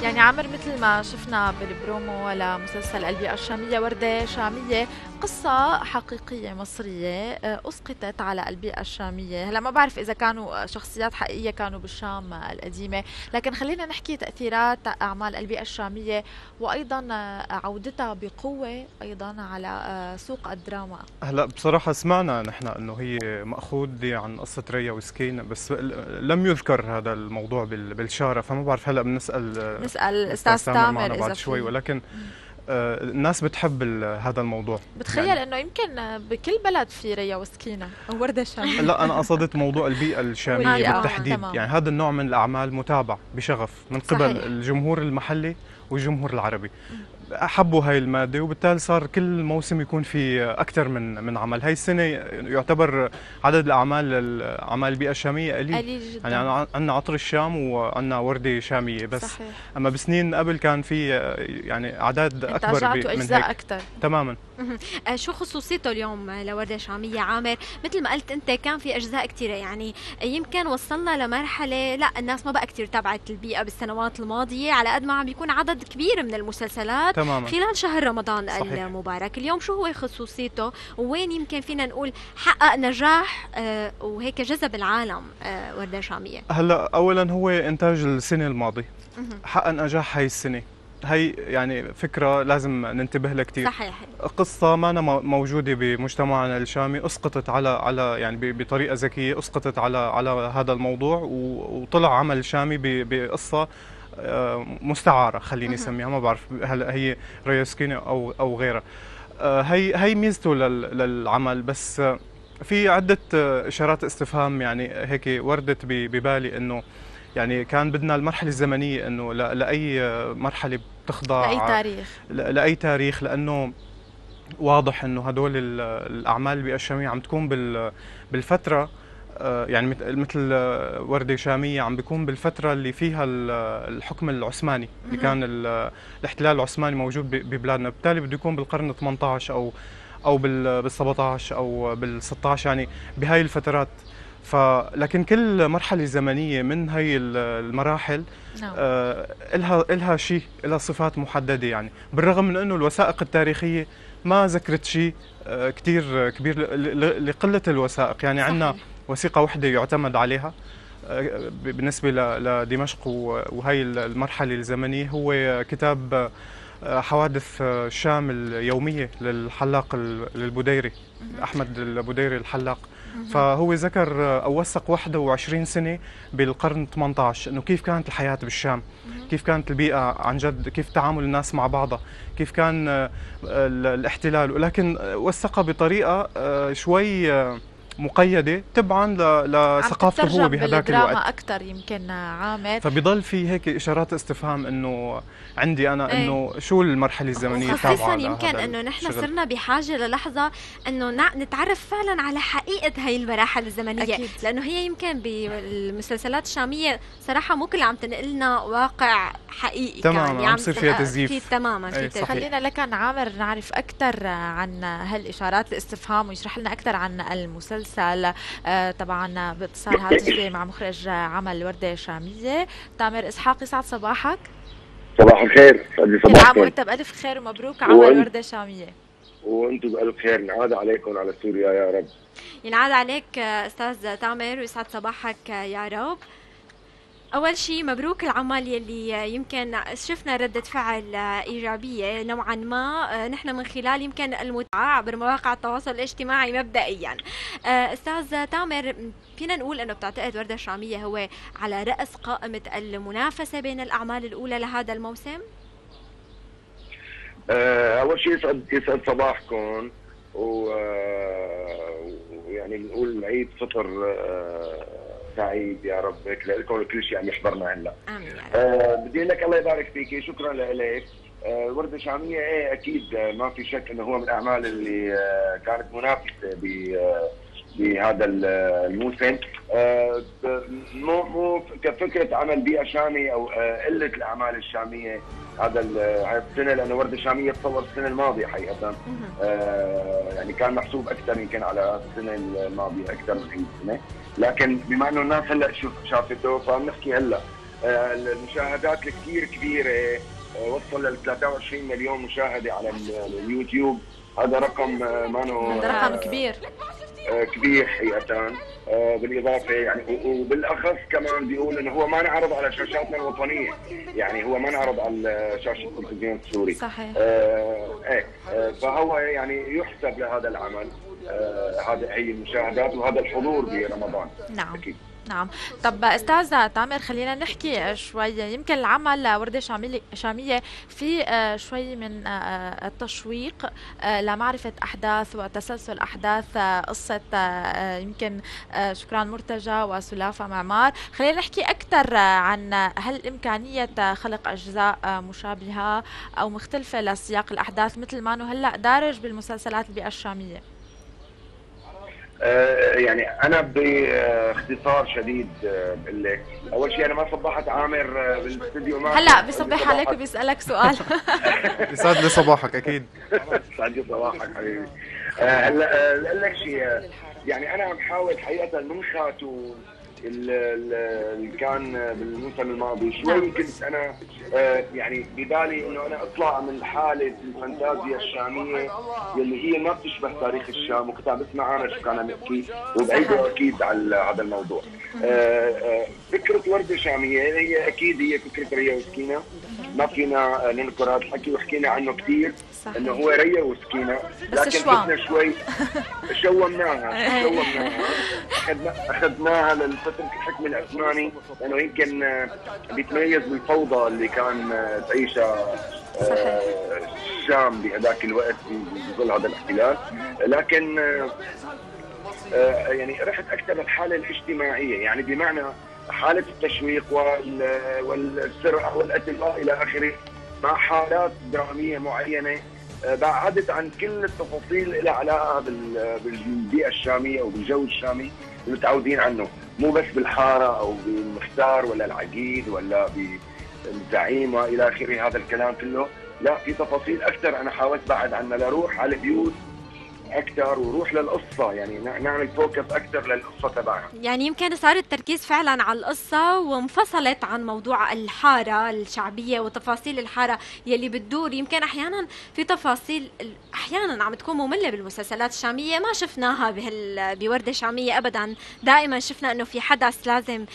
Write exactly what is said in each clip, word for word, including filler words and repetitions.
يعني عامر مثل ما شفنا بالبرومو لمسلسل البيئة الشامية، وردة شامية قصة حقيقية مصرية آه، أسقطت على البيئة الشامية. هلا ما بعرف إذا كانوا شخصيات حقيقية كانوا بالشام القديمة، لكن خلينا نحكي تأثيرات أعمال البيئة الشامية وأيضا آه، عودتها بقوة أيضا على آه، سوق الدراما. هلا بصراحة سمعنا نحن انه هي مأخوذ عن قصة ريا وسكين، بس ل- لم يذكر هذا الموضوع بال- بالشارع، فما بعرف. هلا بنسأل نسأل الأستاذ الأستاذ تامر معنا تامر بعد إذا شوي، في. ولكن آه، الناس بتحب ال- هذا الموضوع بتخيل يعني. انه يمكن بكل بلد في ريا وسكينة ووردة شامية. لا، أنا قصدت موضوع البيئة الشامية والبيئة بالتحديد، تمام. يعني هذا النوع من الأعمال متابع بشغف من قبل صحيح. الجمهور المحلي والجمهور العربي. حبوا هاي المادة، وبالتالي صار كل موسم يكون في أكثر من من عمل. هاي السنة يعتبر عدد الأعمال أعمال البيئة الشامية قليل، قليل يعني جدا. عندنا عطر الشام وعندنا وردة شامية بس. صحيح. أما بسنين قبل كان في يعني أعداد أكبر انتاجات ب- من واجزاء هيك اكثر. تماما. مهم. آه، شو خصوصيته اليوم لوردة شامية عامر؟ مثل ما قلت انت كان في اجزاء كثيرة، يعني يمكن وصلنا لمرحلة لا الناس ما بقى كثير تابعت البيئة بالسنوات الماضية على قد ما عم بيكون عدد كبير من المسلسلات تماما خلال شهر رمضان صحيح. المبارك. اليوم شو هو خصوصيته وين يمكن فينا نقول حقق نجاح آه، وهيك جذب العالم آه، وردة شامية؟ هلا أولا هو إنتاج السنة الماضية، مهم. حقق نجاح هاي السنة. هي يعني فكرة لازم ننتبه لها كثير. صحيح. قصة ما أنا موجودة بمجتمعنا الشامي، أسقطت على على يعني ب- بطريقة ذكية، أسقطت على على هذا الموضوع، و- وطلع عمل شامي ب- بقصة آه، مستعارة، خليني مهم. أسميها، ما بعرف هل هي ريا سكينة أو أو غيرها. آه، هي هي ميزته لل- للعمل. بس آه، في عدة آه، إشارات استفهام يعني هيك وردت ب- ببالي، إنه يعني كان بدنا المرحلة الزمنية إنه ل- لأي آه، مرحلة لاي بتخضع تاريخ. ل- لأي تاريخ، لأنه واضح انه هدول ال- الاعمال البيئه الشاميه عم تكون بال بالفتره آه، يعني مث- مثل آه، ورده شاميه عم بيكون بالفتره اللي فيها ال- الحكم العثماني، اللي مهم. كان ال- الاحتلال العثماني موجود ب- ببلادنا، بالتالي بده يكون بالقرن ثمانية عشر او او بال بال سبعطعش او بال ستطعش، يعني بهاي الفترات. ف لكن كل مرحله زمنيه من هي ال- المراحل نعم. آه، إلها إلها شيء، إلها صفات محددة، يعني بالرغم من إنه الوثائق التاريخية ما ذكرت شيء آه، كتير كبير ل- ل- لقلة الوثائق. يعني عندنا صحيح. وثيقة واحدة يعتمد عليها آه، ب- بالنسبة ل- لدمشق و- وهي المرحلة الزمنية، هو كتاب آه، حوادث آه، الشام اليومية للحلاق ال- البديري، أحمد البديري الحلاق. مهم. فهو ذكر آه، أو وثق واحد وعشرين سنة بالقرن ثمانية عشر، إنه كيف كانت الحياة بالشام، مهم. كيف كانت البيئة عن جد، كيف تعامل الناس مع بعضها، كيف كان آه، ال- الاحتلال. ولكن آه، وثقها بطريقة آه، شوي آه، مقيدة تبعا ل- عم لثقافته هو تترجم بهذاك بالدراما الوقت. اكثر يمكن عامر. فبضل في هيك إشارات استفهام إنه عندي أنا، ايه. إنه شو المرحلة الزمنية وخصيصا التابعة يمكن لهذا انه نحن الشغل. صرنا بحاجه للحظه انه نع- نتعرف فعلا على حقيقه هاي المراحل الزمنيه. أكيد. لانه هي يمكن بالمسلسلات الشاميه صراحه مو كلها عم تنقل لنا واقع حقيقي تماما، كان عم يصير فيها آه، تزييف. في تماما في ايه، تزييف. صحيح. خلينا لك عامر نعرف أكثر عن هالإشارات الاستفهام، ويشرح لنا أكثر عن المسلسل. آه، طبعا باتصال هاتفي مع مخرج عمل وردة شامية تامر إسحاق. يسعد صباحك. صباح الخير، سعد لي كل عام صباحكم. وأنت بألف خير ومبروك عمل وأنت وردة شامية. وانتم بألف خير، نعاد عليكم على سوريا يا رب. ينعاد عليك آه، استاذ تامر ويسعد صباحك آه، يا رب. أول شيء مبروك العمل يلي يمكن شفنا ردة فعل إيجابية نوعا ما آه، نحن من خلال يمكن المتابعة عبر مواقع التواصل الاجتماعي مبدئيا. آه، أستاذ تامر، فينا نقول أنه بتعتقد وردة الشامية هو على رأس قائمة المنافسة بين الأعمال الأولى لهذا الموسم؟ آه، اول شيء يسعد يسعد صباحكم، و آه، ويعني بنقول عيد فطر آه، سعيد يا رب هيك لكم وكل شيء عم يحضرنا هلا. آمين يا رب. آه، بدي اقول لك الله يبارك فيكي، شكرا لك. آه، وردة شامية ايه اكيد، آه، ما في شك انه هو من الاعمال اللي آه، كانت منافسة ب آه، بهذا ال- الموسم. آه، ب- مو مو كفكرة عمل بيئة شامي او آه، قلة الاعمال الشامية هذا ال- هاي السنة، لانه وردة شامية تصور السنة الماضية حقيقة. مهم. آه، يعني كان محسوب اكثر يمكن على السنة الماضية اكثر من هي السنة، لكن بما انه الناس هلا شوف شافته فبنحكي هلا. المشاهدات الكثير كبيره، وصل ل ثلاثة وعشرين مليون مشاهده على اليوتيوب. هذا رقم ما نو هذا رقم كبير كبير حقيقه. بالاضافه يعني وبالاخص كمان بيقول انه هو ما نعرض على شاشاتنا الوطنيه، يعني هو ما نعرض على شاشه التلفزيون السوري. صحيح. آه ايه آه فهو يعني يحسب لهذا العمل آه هذا هي المشاهدات وهذا الحضور برمضان. نعم أكيد. نعم. طب استاذ تامر، خلينا نحكي شوي، يمكن العمل وردة شامية في شوي من التشويق لمعرفة أحداث وتسلسل أحداث قصة يمكن شكران مرتجى وسلافة معمار. خلينا نحكي أكثر عن هل إمكانية خلق أجزاء مشابهة أو مختلفة لسياق الأحداث مثل ما أنه هلأ دارج بالمسلسلات البيئة الشامية؟ يعني انا باختصار شديد بقول لك، اول شيء انا ما صبحت عامر بالاستوديو، ما هلا بصبح عليك وبيسالك سؤال. يسعد لي صباحك. اكيد يسعد لي صباحك حبيبي. هلا اقول لك شيء، يعني انا عم حاول حقيقه من خاتو اللي كان بالموسم الماضي شوي كنت انا يعني ببالي انه انا اطلع من حاله الفانتازيا الشاميه اللي هي ما بتشبه تاريخ الشام، وكنت عم بسمع انا شو كان نحكي وبعيده اكيد على هذا الموضوع. فكره ورده شاميه هي اكيد هي فكره ريا وسكينه، ما فينا ننكر هذا الحكي وحكينا عنه كثير انه هو ريا وسكينه، لكن بدنا شوي شومناها شومناها اخذنا اخذناها للفتره الحكم العثماني، لانه يمكن بيتميز بالفوضى اللي كان تعيشها الشام بهذاك الوقت بظل هذا الاحتلال، لكن يعني رحت اكثر للحاله الاجتماعيه، يعني بمعنى حاله التشويق والسرقه والقتل والى اخره، مع حالات دراميه معينه بعدت عن كل التفاصيل اللي علاقه بالبيئه الشاميه او بالجو الشامي المتعودين عنه، مو بس بالحاره او بالمختار ولا العقيد ولا بالزعيم والى اخره هذا الكلام كله، لا في تفاصيل اكثر انا حاولت بعد عنها لروح على البيوت اكثر وروح للقصه، يعني نعمل فوكس اكثر للقصه تبعها. يعني يمكن صار التركيز فعلا على القصه وانفصلت عن موضوع الحاره الشعبيه وتفاصيل الحاره يلي بتدور. يمكن احيانا في تفاصيل احيانا عم تكون ممله بالمسلسلات الشاميه ما شفناها بهال بورده شاميه ابدا، دائما شفنا انه في حدث لازم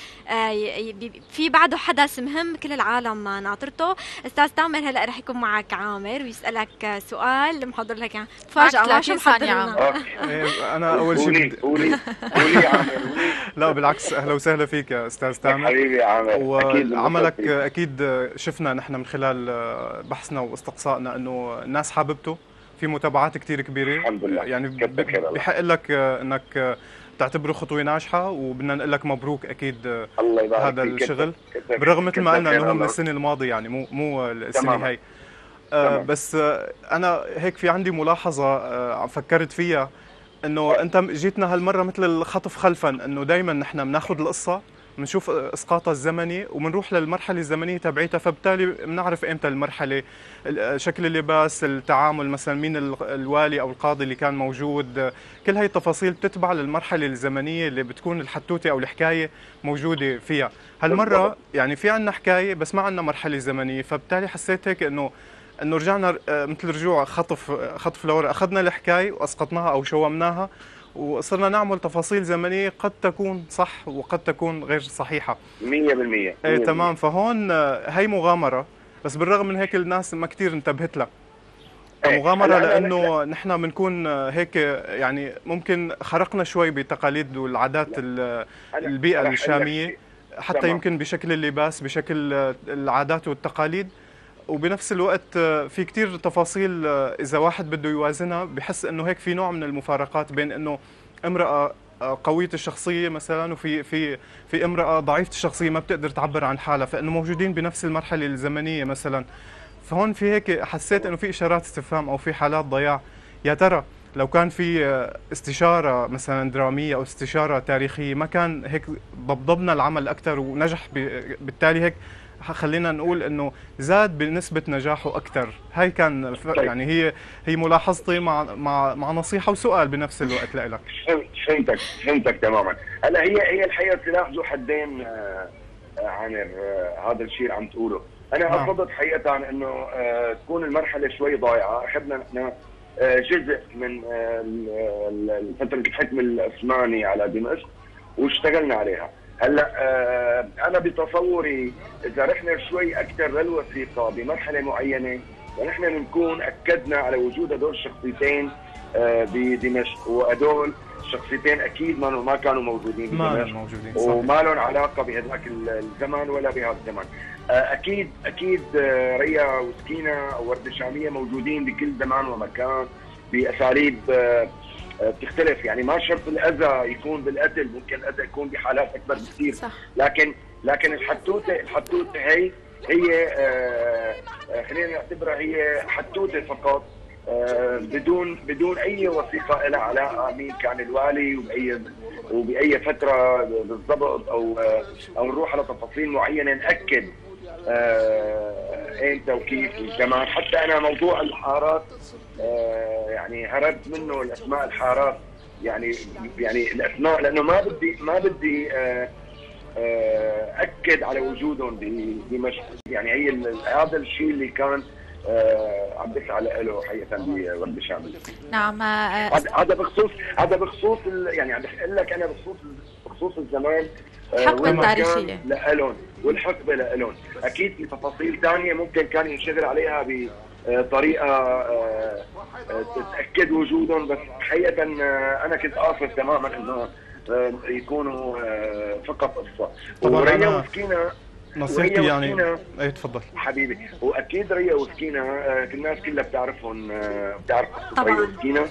في بعده حدث مهم كل العالم ناطرته. استاذ تامر هلا رح يكون معك عامر ويسالك سؤال محضر لك يعني مفاجاه ما شو محضر لنا. انا اول شيء قولي قولي يا عامر. لا بالعكس، اهلا وسهلا فيك يا استاذ تامر حبيبي يا عامر. وعملك اكيد شفنا نحن من خلال بحثنا واستقصائنا انه الناس حاببته، في متابعات كثير كبيره الحمد لله، يعني بحق لك انك تعتبره خطوه ناجحه، وبدنا نقول لك مبروك اكيد الله يبارك هذا الشغل، بالرغم مثل ما قلنا انه هو من السنه الماضيه يعني مو مو السنه هي. آه بس آه انا هيك في عندي ملاحظه آه فكرت فيها، انه انت جيتنا هالمره مثل الخطف خلفا، انه دائما نحن بناخذ القصه بنشوف اسقاطها الزمني وبنروح للمرحله الزمنيه تبعيتها، فبالتالي بنعرف امتى المرحله، شكل اللباس، التعامل مثلا مين الوالي او القاضي اللي كان موجود، كل هي التفاصيل بتتبع للمرحله الزمنيه اللي بتكون الحتوته او الحكايه موجوده فيها. هالمره يعني في عندنا حكايه بس ما عندنا مرحله زمنيه، فبالتالي حسيت هيك انه انه رجعنا مثل رجوع خطف خطف لورا، اخذنا الحكايه واسقطناها او شومناها وصرنا نعمل تفاصيل زمنيه قد تكون صح وقد تكون غير صحيحه مية بالمية. ايه تمام. فهون هي مغامره، بس بالرغم من هيك الناس ما كثير انتبهت لها مغامره، لانه نحن بنكون هيك يعني ممكن خرقنا شوي بتقاليد والعادات البيئه الشاميه، حتى يمكن بشكل اللباس، بشكل العادات والتقاليد، وبنفس الوقت في كتير تفاصيل إذا واحد بده يوازنها بحس إنه هيك في نوع من المفارقات بين إنه امرأة قوية الشخصية مثلا وفي في في امرأة ضعيفة الشخصية ما بتقدر تعبر عن حالها، فإنه موجودين بنفس المرحلة الزمنية مثلا. فهون في هيك حسيت إنه في إشارات استفهام أو في حالات ضياع. يا ترى لو كان في استشارة مثلا درامية أو استشارة تاريخية ما كان هيك ضبضبنا العمل أكثر ونجح، بالتالي هيك خلينا نقول انه زاد بنسبه نجاحه اكثر. هاي كان يعني هي هي ملاحظتي مع مع مع نصيحه وسؤال بنفس الوقت لك. فهمتك فهمتك تماما. هلا هي هي الحقيقه سلاح ذو حدين عامر هذا الشيء اللي عم تقوله. انا نعم. افضل حقيقه انه تكون المرحله شوي ضايعه. اخذنا نحن جزء من فتره الحكم العثماني على دمشق واشتغلنا عليها. هلا انا بتصوري اذا رحنا شوي اكثر للوثيقه بمرحله معينه ونحن بنكون اكدنا على وجود هدول الشخصيتين بدمشق، وهدول الشخصيتين اكيد ما ما كانوا موجودين بدمشق موجودين وما لهم علاقه بهذاك الزمن ولا بهذا الزمن. اكيد اكيد ريا وسكينه او ورده شاميه موجودين بكل زمان ومكان باساليب بتختلف، يعني ما شرط الاذى يكون بالقتل، ممكن الاذى يكون بحالات اكبر بكثير. لكن لكن الحتوته الحتوته هي هي آه خلينا نعتبرها هي حتوته فقط، آه بدون بدون اي وثيقه لها علاقه مين كان الوالي وباي وباي فتره بالضبط، او آه او نروح على تفاصيل معينه ناكد آه امتى وكيف كمان. حتى انا موضوع الحارات آه يعني هربت منه الاسماء الحارات، يعني يعني الاسماء لانه ما بدي ما بدي آه آه اكد على وجودهم بدمشق. يعني هي هذا الشيء اللي كان آه عم بسعى له حقيقه بورده شاميه. نعم. هذا بخصوص هذا بخصوص يعني عم بقول لك انا بخصوص بخصوص الزمان الحقبه التاريخيه لهم والحقبه لهم. اكيد في تفاصيل ثانيه ممكن كان ينشغل عليها بطريقه تتاكد وجودهم، بس حقيقه انا كنت قاصد تماما انه يكونوا فقط قصه. وريا وسكينه نصيحتي يعني اي تفضل حبيبي. واكيد ريا وسكينه الناس كلها بتعرفهم، بتعرف قصه ريا وسكينه،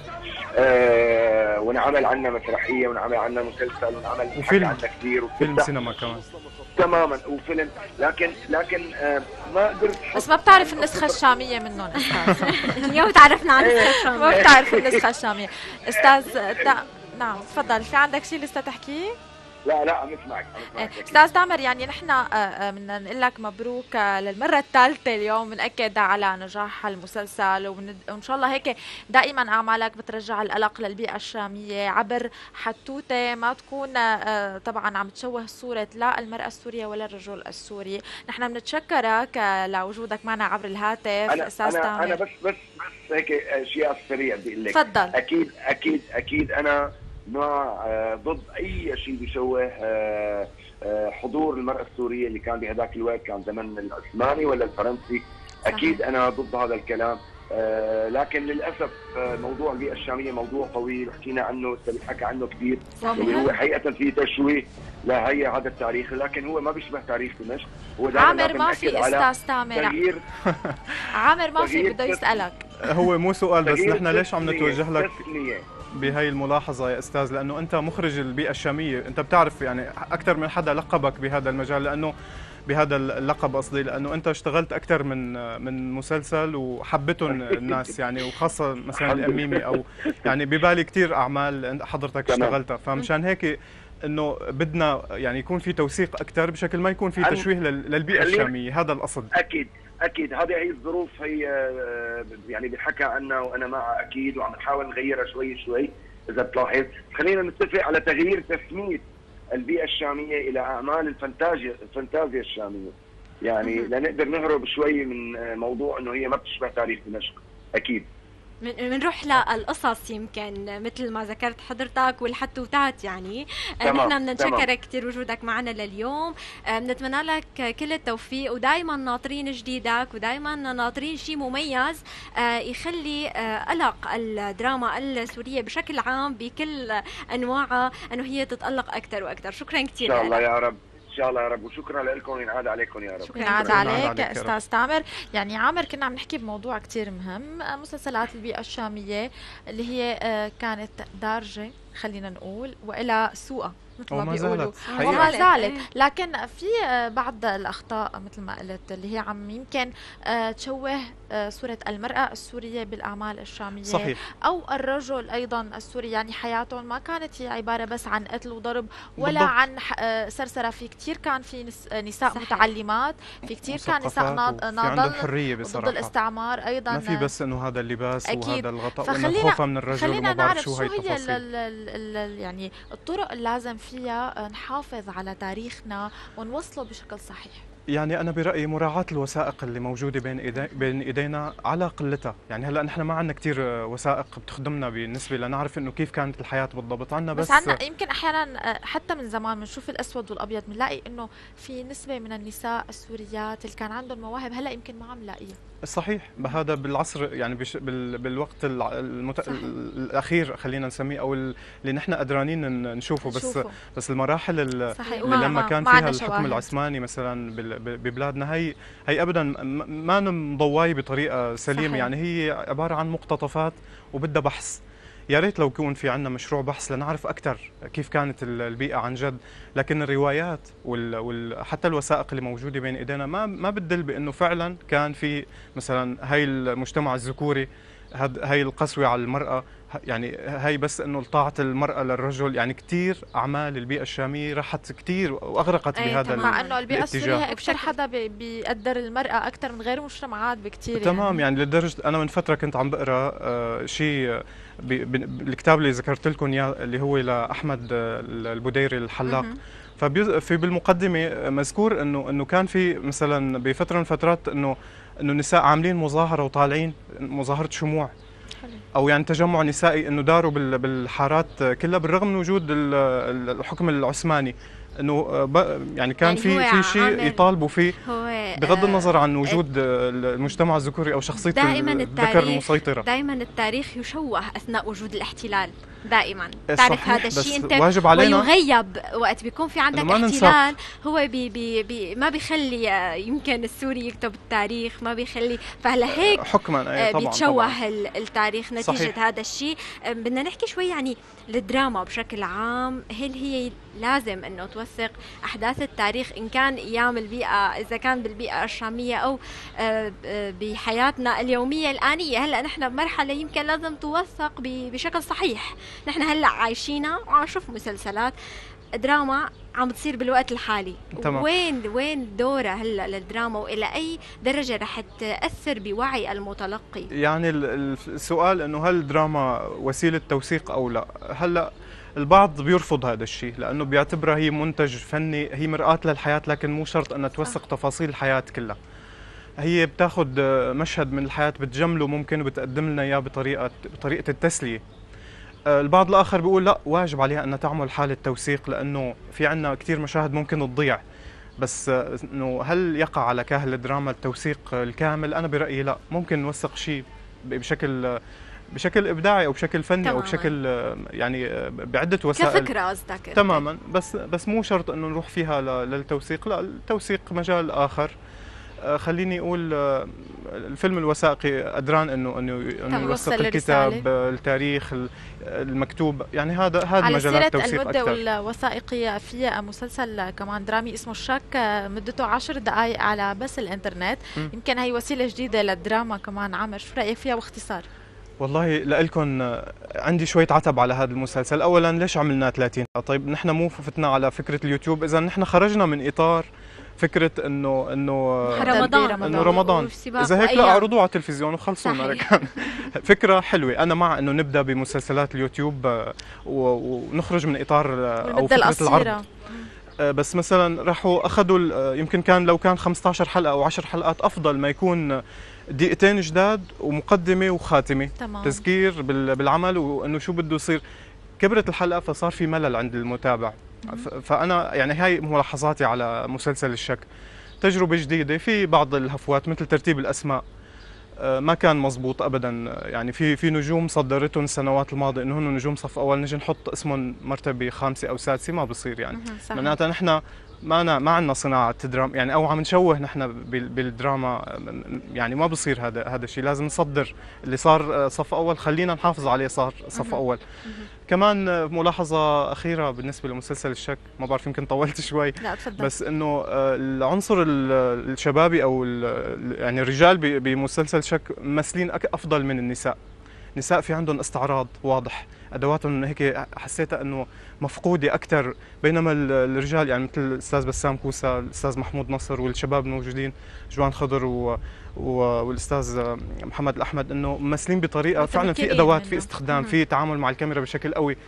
آه ونعمل عنا مسرحيه ونعمل عنا مسلسل ونعمل وفيلم عنا كثير فيلم سينما كمان تماما وفيلم. لكن لكن آه ما قدرت بس ما بتعرف النسخه الشاميه منهم استاذ. اليوم تعرفنا عن النسخه الشاميه. ما بتعرف النسخه الشاميه استاذ. نعم تفضل، في عندك شيء لسه تحكيه؟ لا لا عم اسمعك. استاذ تامر، يعني نحن بدنا نقول لك مبروك للمره الثالثه اليوم، بنأكد على نجاح المسلسل وان شاء الله هيك دائما اعمالك بترجع القلق للبيئه الشاميه عبر حتوته ما تكون طبعا عم تشوه صوره لا المراه السوريه ولا الرجل السوري. نحن بنتشكرك لوجودك معنا عبر الهاتف استاذ أنا تامر. انا بس بس بس هيك اشياء سريع بدي اقول لك. تفضل. اكيد اكيد اكيد انا مع ضد اي شيء بيشوه حضور المراه السوريه اللي كان بهذاك الوقت، كان زمن العثماني ولا الفرنسي. اكيد انا ضد هذا الكلام. لكن للاسف موضوع البيئه الشاميه موضوع طويل حكينا عنه، بنحكى عنه كثير، اللي هو حقيقه في تشويه لهي هذا التاريخ، لكن هو ما بيشبه تاريخ دمشق. عامر ما في استاذ تامر عامر ما في بده يسالك. هو مو سؤال بس نحن ليش عم نتوجه لك بهي الملاحظة يا أستاذ؟ لأنه أنت مخرج البيئة الشامية، أنت بتعرف يعني أكثر من حدا لقبك بهذا المجال، لأنه بهذا اللقب قصدي، لأنه أنت اشتغلت أكثر من من مسلسل وحبتهم الناس يعني، وخاصة مثلا الأميمي أو يعني ببالي كثير أعمال حضرتك اشتغلتها، فمشان هيك انه بدنا يعني يكون في توثيق اكثر بشكل ما يكون في تشويه للبيئه الشاميه، هذا القصد. اكيد اكيد هذه هي الظروف، هي يعني بنحكى عنها وانا معها اكيد، وعم نحاول نغيرها شوي شوي. اذا بتلاحظ خلينا نتفق على تغيير تسميه البيئه الشاميه الى اعمال الفانتازيا الفانتازيا الشاميه، يعني لنقدر نهرب شوي من موضوع انه هي ما بتشبه تاريخ دمشق. اكيد بنروح للقصص يمكن مثل ما ذكرت حضرتك والحتوتات. يعني نحن بنتشكرك كثير وجودك معنا لليوم، بنتمنى لك كل التوفيق، ودائما ناطرين جديدك، ودائما ناطرين شيء مميز يخلي قلق الدراما السوريه بشكل عام بكل انواعها انه هي تتالق اكثر واكثر. شكرا كثير. ان شاء الله يا رب، ان شاء الله يا رب، وشكرا لكم، ينعاد عليكم يا رب. شكرا ينعاد عليك استاذ تامر. يعني عامر كنا عم نحكي بموضوع كثير مهم، مسلسلات البيئه الشاميه اللي هي كانت دارجه خلينا نقول والى سوءه مثل ما بيقولوا، وما زالت، لكن في بعض الاخطاء مثل ما قلت اللي هي عم يمكن تشوه صوره المراه السوريه بالاعمال الشاميه. صحيح. او الرجل ايضا السوري، يعني حياتهم ما كانت هي عباره بس عن قتل وضرب ولا بالضبط. عن سرسره. في كثير كان في نساء صحيح. متعلمات، في كثير كان نساء ناضل ضد الاستعمار ايضا. ما في بس انه هذا اللباس أكيد. وهذا الغطاء وانه خوفها من الرجل خلينا وما بعرف نعرف شو شو هي هي التفاصيل. ال ال يعني الطرق اللي لازم فيها نحافظ على تاريخنا ونوصله بشكل صحيح؟ يعني أنا برأيي مراعاة الوثائق اللي موجودة بين إيدي بين إيدينا على قلتها، يعني هلا نحن ما عندنا كثير وثائق بتخدمنا بالنسبة لنعرف إنه كيف كانت الحياة بالضبط، عندنا بس, بس عندنا يمكن أحيانا حتى من زمان بنشوف الأسود والأبيض، بنلاقي إنه في نسبة من النساء السوريات اللي كان عندهم مواهب هلا يمكن ما عم نلاقيها. صحيح، بهذا بالعصر يعني بش بال بالوقت المت... الأخير خلينا نسميه أو اللي نحن قدرانين نشوفه، بس نشوفه. بس المراحل اللي, اللي لما كان فيها الحكم شواهد. العثماني مثلا ببلادنا هي هي ابدا ما مضوايه بطريقه سليمه. صحيح. يعني هي عباره عن مقتطفات وبدها بحث. يا ريت لو يكون في عندنا مشروع بحث لنعرف اكثر كيف كانت البيئه عن جد، لكن الروايات وال... وال... حتى الوثائق اللي موجوده بين ايدينا ما ما بتدل بانه فعلا كان في مثلا هاي المجتمع الذكوري، هاي القسوه على المراه، يعني هاي بس انه طاعه المراه للرجل. يعني كثير اعمال البيئه الشاميه راحت كثير واغرقت بهذا الاتجاه، مع انه البيئه السوريه اكثر حدا بيقدر المراه اكثر من غير مجتمعات بكثير. تمام، يعني, يعني لدرجه انا من فتره كنت عم بقرا آه شيء بالكتاب اللي ذكرت لكم اياه اللي هو لاحمد البديري الحلاق، ففي بالمقدمه مذكور انه انه كان في مثلا بفتره من الفترات انه انه النساء عاملين مظاهره وطالعين مظاهره شموع او يعني تجمع نسائي انه داروا بالحارات كلها بالرغم من وجود الحكم العثماني، انه يعني كان في في شيء يطالبوا فيه بغض النظر عن وجود المجتمع الذكوري او شخصيه الذكر المسيطره. دائما التاريخ يشوه اثناء وجود الاحتلال، دائما تعرف هذا الشيء انت واجب علينا ويغيب وقت بيكون في عندك احتلال. هو بي بي بي ما بيخلي يمكن السوري يكتب التاريخ، ما بيخلي، فلهيك حكما بيتشوه طبعاً. التاريخ نتيجه صحيح. هذا الشيء. بدنا نحكي شوي يعني الدراما بشكل عام، هل هي لازم انه توثق احداث التاريخ ان كان ايام البيئه، اذا كان بالبيئه الشاميه او بحياتنا اليوميه الانيه؟ هلا نحن بمرحله يمكن لازم توثق بشكل صحيح. نحن هلا عايشينها وعم نشوف مسلسلات دراما عم بتصير بالوقت الحالي. تمام. وين وين دورها هلا للدراما والى اي درجه رح تاثر بوعي المتلقي؟ يعني السؤال انه هل الدراما وسيله توثيق او لا؟ هلا البعض بيرفض هذا الشيء لانه بيعتبرها هي منتج فني، هي مرآة للحياه، لكن مو شرط انها توثق تفاصيل الحياه كلها. هي بتاخذ مشهد من الحياه بتجمله ممكن وبتقدم لنا اياه بطريقه بطريقه التسليه. البعض الآخر بيقول لا، واجب عليها أن تعمل حالة توثيق لأنه في عنا كتير مشاهد ممكن تضيع، بس إنه هل يقع على كاهل الدراما التوثيق الكامل؟ أنا برأيي لا، ممكن نوثق شيء بشكل بشكل إبداعي أو بشكل فني تماماً. أو بشكل يعني بعدة وسائل كفكرة قصدك تماما، بس بس مو شرط إنه نروح فيها للتوثيق، لا، التوثيق مجال آخر. خليني اقول الفيلم الوثائقي قدران انه انه انه يوثق الكتاب، التاريخ المكتوب، يعني هذا هذا مجالات توثيق اكثر. على المدة الوثائقية في مسلسل كمان درامي اسمه الشك، مدته عشر دقائق على بس الانترنت. م. يمكن هي وسيلة جديدة للدراما كمان. عامر، شو رأيك فيها باختصار؟ والله لكم عندي شوية عتب على هذا المسلسل. اولا ليش عملناه ثلاثين؟ طيب نحن مو فتنا على فكرة اليوتيوب، اذا نحن خرجنا من اطار فكرة انه انه رمضان انه رمضان اذا هيك لا اعرضوه على التلفزيون وخلصونا. كان فكرة حلوة. انا مع انه نبدا بمسلسلات اليوتيوب ونخرج من اطار او فكرة العرض، بس مثلا راحوا اخذوا يمكن كان لو كان خمسة عشر حلقة او عشر حلقات افضل ما يكون دقيقتين جداد ومقدمة وخاتمة. تمام. تذكير بالعمل وانه شو بده يصير. كبرت الحلقة فصار في ملل عند المتابع. فأنا يعني هاي ملاحظاتي على مسلسل الشك. تجربة جديدة، في بعض الهفوات مثل ترتيب الأسماء ما كان مزبوط أبدا. يعني في في نجوم صدرتهم السنوات الماضية إنه هن نجوم صف أول، نجي نحط اسمهم مرتبة خامسة أو سادسة، ما بصير. يعني معناتها نحن ما ما عندنا صناعة دراما، يعني أو عم نشوه نحن بالدراما. يعني ما بصير هذا هذا الشيء. لازم نصدر اللي صار صف أول، خلينا نحافظ عليه صار صف أول. كمان ملاحظة أخيرة بالنسبة لمسلسل الشك، ما بعرف يمكن طولت شوي. لا تفضل. بس إنه العنصر الشبابي أو يعني الرجال بمسلسل الشك ممثلين أفضل من النساء. النساء في عندهم استعراض واضح، أدواتهم هيك حسيتها إنه مفقودة أكثر، بينما الرجال يعني مثل الأستاذ بسام كوسة، الأستاذ محمود نصر والشباب الموجودين جوان خضر و والاستاذ محمد الاحمد، انه ممثلين بطريقه فعلا في ادوات، في استخدام، في تعامل مع الكاميرا بشكل قوي.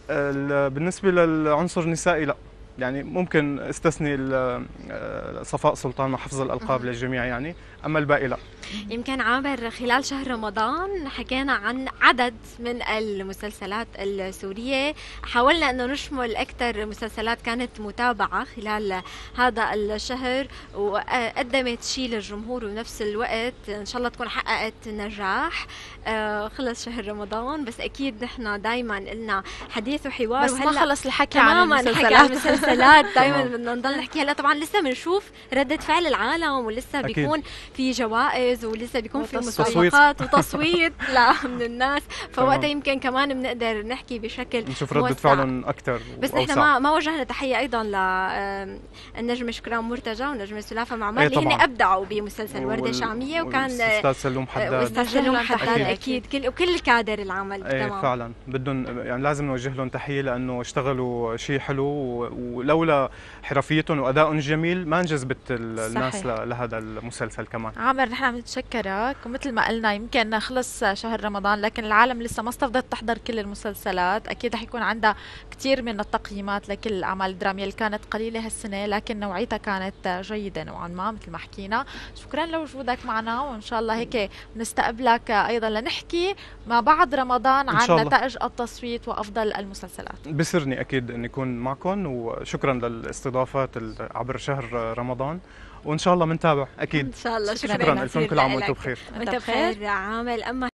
ال- بالنسبة للعنصر النسائي لا، يعني ممكن استثني ال- آه، صفاء سلطان مع حفظ الألقاب للجميع يعني، أما الباقي لا. يمكن عامر خلال شهر رمضان حكينا عن عدد من المسلسلات السورية، حاولنا أنه نشمل أكثر مسلسلات كانت متابعة خلال هذا الشهر وقدمت شيء للجمهور، ونفس الوقت إن شاء الله تكون حققت نجاح. آه خلص شهر رمضان بس أكيد نحن دايما لنا حديث وحوار، بس ما خلص الحكي عن تماما المسلسلات. عن المسلسلات دائما تمام. بدنا نضل نحكي. هلا طبعا لسه بنشوف ردة فعل العالم، ولسه أكيد. بيكون في جوائز، ولسه بيكون في وتصويت. مسابقات وتصويت لا من الناس، فوقتها تمام. يمكن كمان بنقدر نحكي بشكل نشوف ردة موسع. فعلهم أكثر بس نحن وأوسع. ما ما وجهنا تحيه ايضا للنجم شكران مرتجى والنجم سلافه معمر إيه اللي هن طبعاً. ابدعوا بمسلسل ورده وال- شاميه، وكان والأستاذ سلوم حداد. واستاذ سلوم حداد أكيد. اكيد كل وكل الكادر العمل. ايه تمام. فعلا بدهم يعني لازم نوجه لهم تحيه لانه اشتغلوا شيء حلو، و- ولولا حرفيتهم وادائهم الجميل ما انجذبت ال- الناس صحيح. ل- لهذا المسلسل كمان. عامر نحن بنتشكرك، ومثل ما قلنا يمكن خلص شهر رمضان لكن العالم لسه ما استفضت تحضر كل المسلسلات، اكيد رح يكون عندها كثير من التقييمات لكل الاعمال الدراميه اللي كانت قليله هالسنه لكن نوعيتها كانت جيده نوعا ما مثل ما حكينا. شكرا لوجودك معنا، وان شاء الله هيك بنستقبلك ايضا لنحكي ما بعد رمضان إن عن شاء الله. نتائج التصويت وافضل المسلسلات. بسرني اكيد اني اكون معكم، وشكرا للاستضافات ال- عبر شهر رمضان، وان شاء الله بنتابع اكيد. ان شاء الله. شكراً شكرا شكرا لكم، كثير كل عام لك. وانتم بخير. وانت بخير عامل. اما